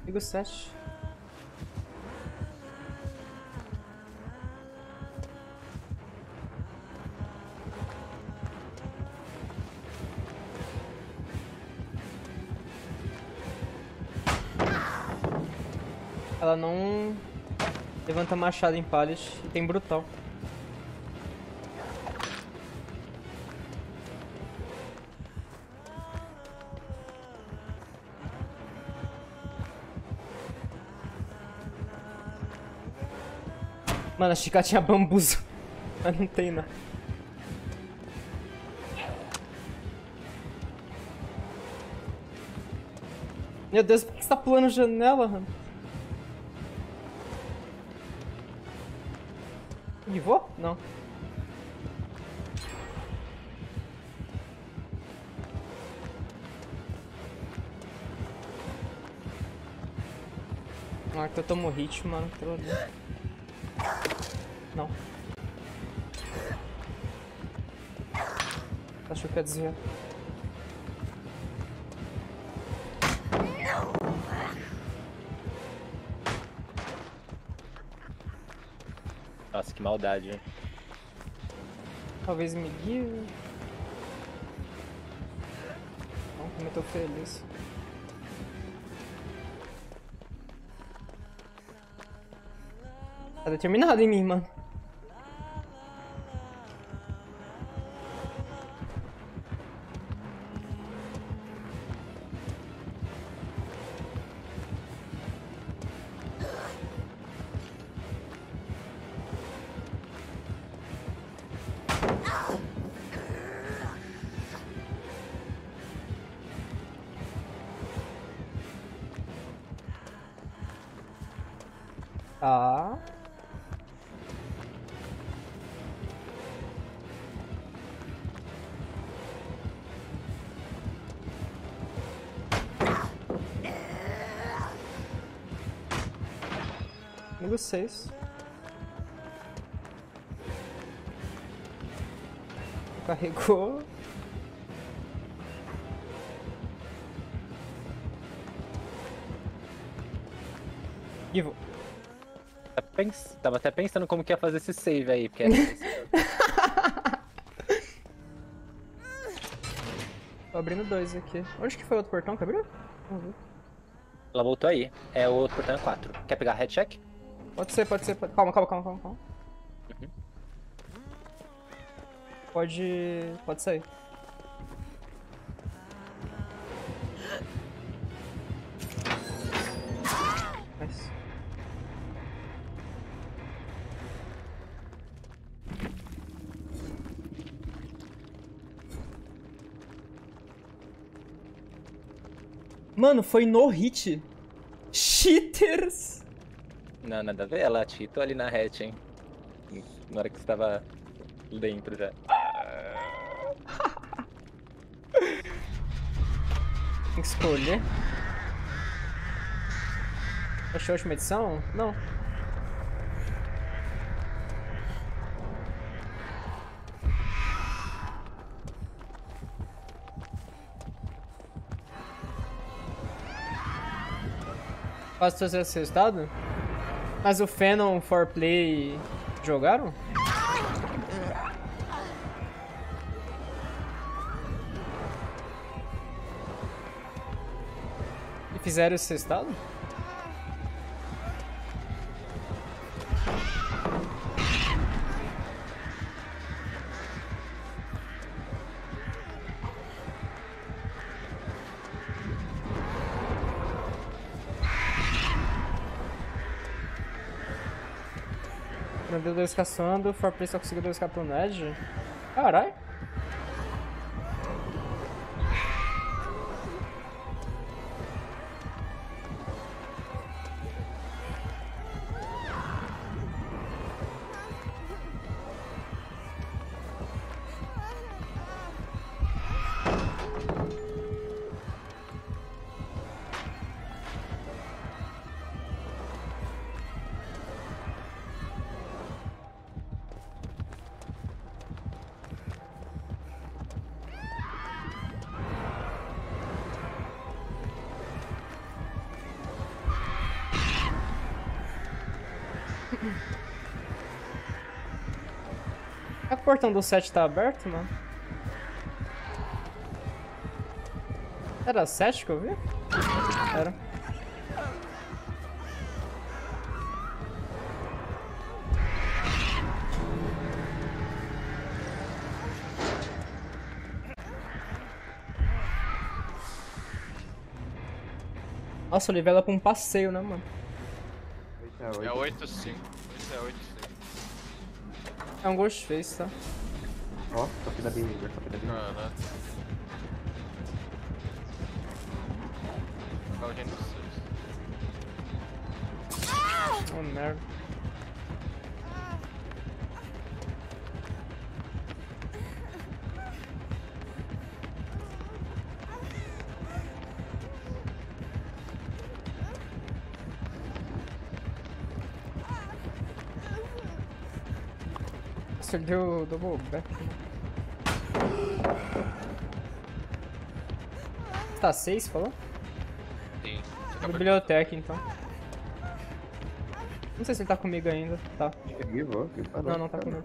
Liga o 7. Ela não levanta machado em pallet e tem brutal. Mano, achei que ela tinha bambuzo, mas não tem, não. Meu Deus, por que você tá pulando janela, mano? Vou? Não. Ah, que eu tomo hit, mano. Não. Acho que ia desviar. Nossa, que maldade, hein? Talvez me guie. Não, como eu tô feliz. Tá determinado em mim, mano. Tá. Amigo 6. Carregou. E vou. Tava até pensando como que ia fazer esse save aí, porque era... Tô abrindo 2 aqui. Onde que foi o outro portão que abriu? Vamos ver. Ela voltou aí. É, o outro portão é 4. Quer pegar head check? Pode ser, pode ser. Calma, calma, calma, calma, calma. Uhum. Pode sair. Nice. Mano, foi no hit. Cheaters! Não, nada a ver. Ela cheatou ali na hatch, hein? Na hora que você tava dentro já. Tem que escolher. Achei a última edição? Não. Posso trazer esse resultado? Mas o Phenom 4Play jogaram? E fizeram esse resultado? Não deu 2 caçando, o 4Play só conseguiu 2K pro Ned. Caralho. portão do 7 tá aberto, mano? Era 7 que eu vi? Era. Nossa, eu levei ela pra um passeio, né, mano? É 8 sim. Esse é 8 sim. É um Ghostface, tá? Ó, top da Behavior, top da Behavior. Mano. Jogar o gênio do 6. Oh, merda. Nossa, ele deu double back. Tá 6, falou? Sim. Biblioteca, então. Não sei se ele tá comigo ainda. Tá. Vou, Não, não tá comigo.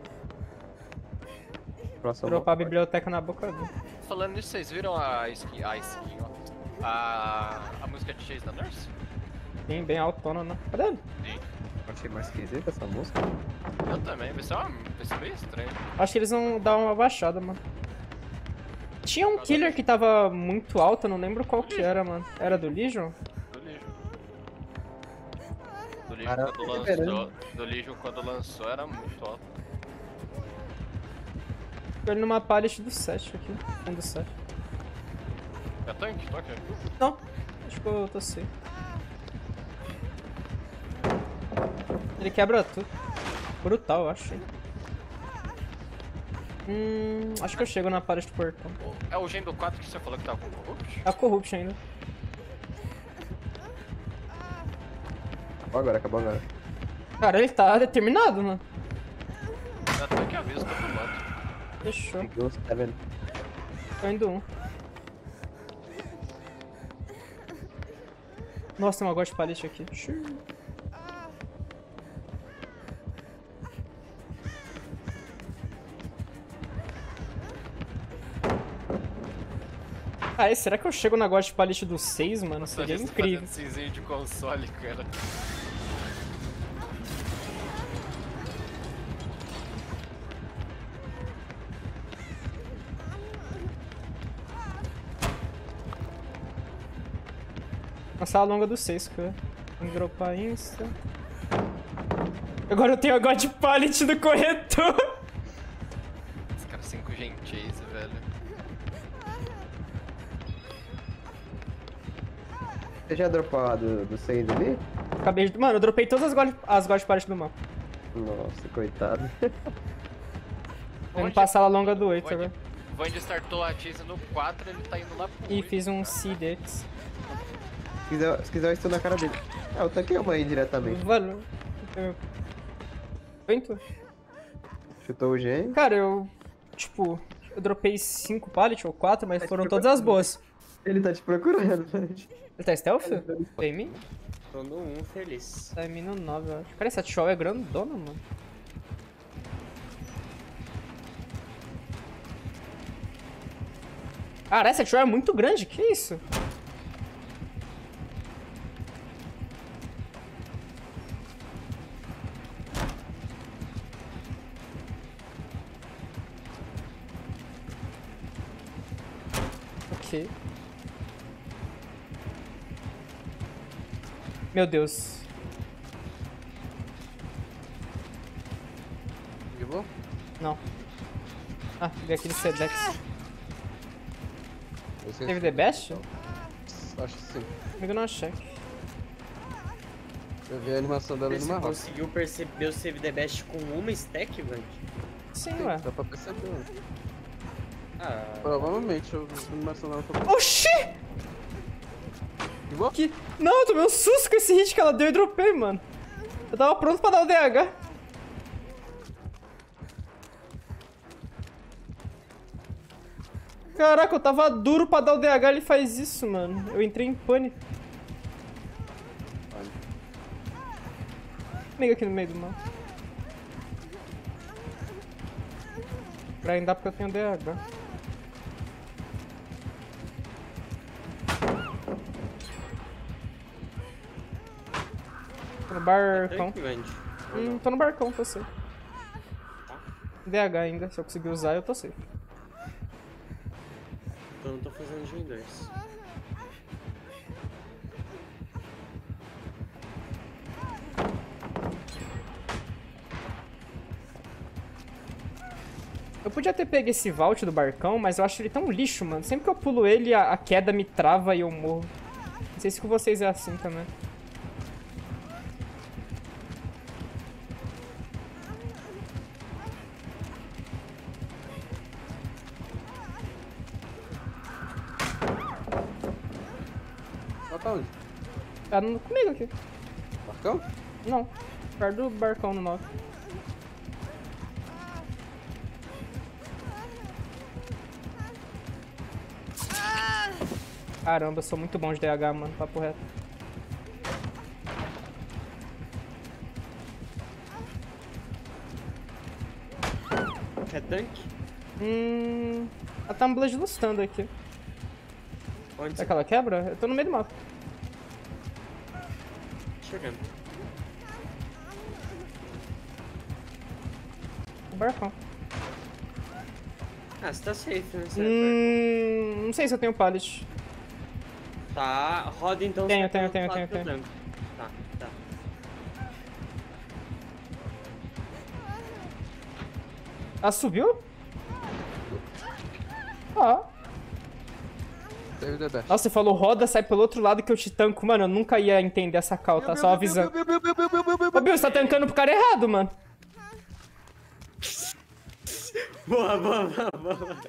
Próximo. Dropar a biblioteca na boca dele. Falando nisso, vocês viram a skin, ó. A música de Chase da Nurse? Sim, bem autona, né? Cadê ele? Sim. Achei mais esquisita essa música. Eu também, vai ser meio estranho. Acho que eles vão dar uma baixada, mano. Tinha um killer que tava muito alto, eu não lembro qual que era, mano. Era do Legion? Do Legion. Do Legion, Cara, quando lançou, do Legion quando lançou era muito alto. Tô ele numa pallet do 7 aqui. Um do 7. É tanque? Tô aqui. Não, acho que eu tô safe. Ele quebra tudo. Brutal, eu acho. Hein? Acho que eu chego na pallet do portão. É o gen do 4 que você falou que tava com Corrupt? Tá Corrupt ainda. Acabou agora. Cara, ele tá determinado, mano. É tanque aviso, tá pro lado. Fechou. Nossa, tá vendo? Tô indo um. Nossa, tem uma gosto de pallet aqui. Ah, será que eu chego na gosto de pallet do 6, mano? Seria incrível. Cinzinho de console, cara. Uma sala longa do 6, cara. Vou dropar insta. Agora eu tenho a God Pallet do corretor. Esse cara 5 gen chase, velho. Você já dropou a do 6 ali? Acabei de... Mano, eu dropei todas as God Pallet do mapa. Nossa, coitado. Vamos passar a longa do 8 agora. O Vand startou a chase no 4, ele tá indo lá pro E 8. fiz um CDX. Se quiser, eu estou na cara dele. Ah, eu tanquei uma aí diretamente. Valeu. Vento? Chutou o gen. Cara, eu... Tipo... Eu dropei 5 pallet ou 4, mas foram todas as boas. Ele tá te procurando, velho. Ele tá stealth? Tá em mim? Tô no 1 feliz. Tá em mim no 9, eu acho. Cara, essa show é grandona, mano. Cara, essa show é muito grande, que isso? Ok. Meu Deus. Levou? Não. Ah, peguei aquele Sedex. Esse é Teve The Best? Acho que sim. Comigo não achei. Eu vi a animação dela no Você Marrocos. conseguiu perceber o Save the Best com uma stack, Vand? Sim, ué. Dá pra perceber. Né? Ah, Provavelmente eu vi a animação dela foi. Oxi! Levou? Que... Não, eu tomei um susto com esse hit que ela deu e dropei, mano. Eu tava pronto pra dar o DH. Caraca, eu tava duro pra dar o DH, ele faz isso, mano. Eu entrei em pânico. Mega aqui no meio do mal. Pra ainda porque eu tenho DH. Tô no barcão. Tanque, Vand? Tô no barcão, tô safe. DH ainda, se eu conseguir usar eu tô safe. Eu não tô fazendo Gen 2. Eu podia ter pego esse vault do barcão, mas eu acho ele tão lixo, mano. Sempre que eu pulo ele, a queda me trava e eu morro. Não sei se com vocês é assim também. Ela tá onde? Tá comigo aqui. Barcão? Não, perto do barcão no 9. Caramba, eu sou muito bom de DH, mano, papo reto. Quer tanque? A Tumblr lustando aqui. Onde Será que ela quebra? Eu tô no meio do mapa. Chegando. O barcão. Ah, você tá safe, né? Não sei se eu tenho pallet. Tá, roda então. Tenho, sai tenho, pelo tenho, lado que eu tenho. tanco. Tá, tá. Ela subiu? Ó. Save the best. Nossa, você falou roda, sai pelo outro lado que eu te tanco. Mano, eu nunca ia entender essa call, tá? Só avisando. Ô, Bill, você tá tancando pro cara errado, mano. Boa, boa, boa, boa.